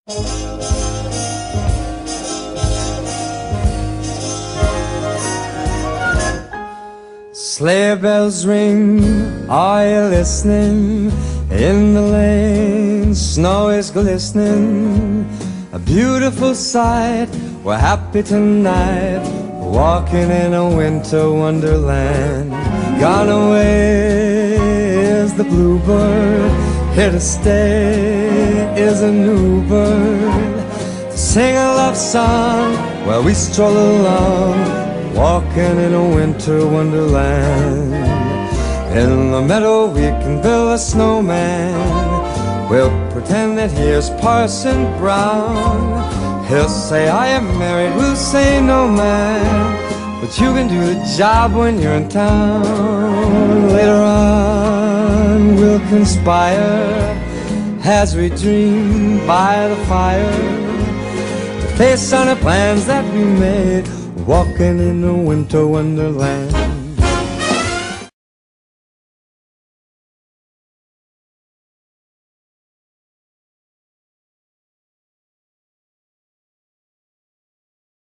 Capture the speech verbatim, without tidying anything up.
Sleigh bells ring, are you listening? In the lane, snow is glistening. A beautiful sight, we're happy tonight, walking in a winter wonderland. Gone away is the bluebird, here to stay is a new bird. To sing a love song while we stroll along, walking in a winter wonderland. In the meadow we can build a snowman. We'll pretend that here's Parson Brown. He'll say I am married, we'll say no man, but you can do the job when you're in town. Later on we'll conspire as we dream by the fire to face on the plans that we made, walking in a winter wonderland.